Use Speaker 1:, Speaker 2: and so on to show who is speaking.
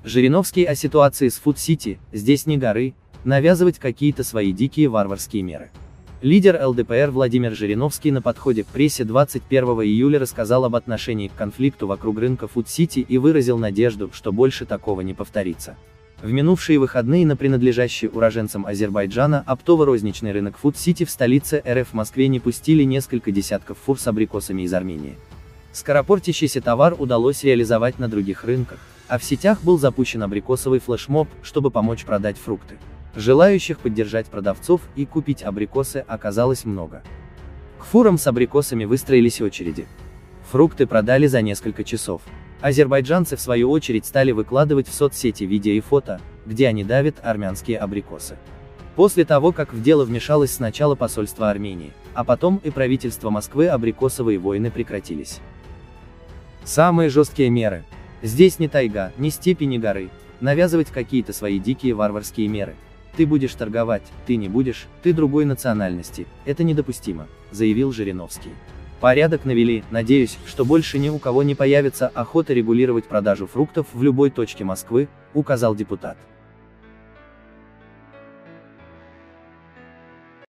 Speaker 1: Жириновский о ситуации с Фуд-Сити: здесь не горы, навязывать какие-то свои дикие варварские меры. Лидер ЛДПР Владимир Жириновский на подходе к прессе 21 июля рассказал об отношении к конфликту вокруг рынка Фуд-Сити и выразил надежду, что больше такого не повторится. В минувшие выходные на принадлежащий уроженцам Азербайджана оптово-розничный рынок Фуд-Сити в столице РФ Москве не пустили несколько десятков фур с абрикосами из Армении. Скоропортящийся товар удалось реализовать на других рынках, а в сетях был запущен абрикосовый флешмоб, чтобы помочь продать фрукты. Желающих поддержать продавцов и купить абрикосы оказалось много. К фурам с абрикосами выстроились очереди. Фрукты продали за несколько часов. Азербайджанцы в свою очередь стали выкладывать в соцсети видео и фото, где они давят армянские абрикосы. После того, как в дело вмешалось сначала посольство Армении, а потом и правительство Москвы, абрикосовые войны прекратились. Самые жесткие меры. Здесь не тайга, ни степи, ни горы. Навязывать какие-то свои дикие варварские меры. Ты будешь торговать, ты не будешь, ты другой национальности, это недопустимо, заявил Жириновский. Порядок навели, надеюсь, что больше ни у кого не появится охота регулировать продажу фруктов в любой точке Москвы, указал депутат.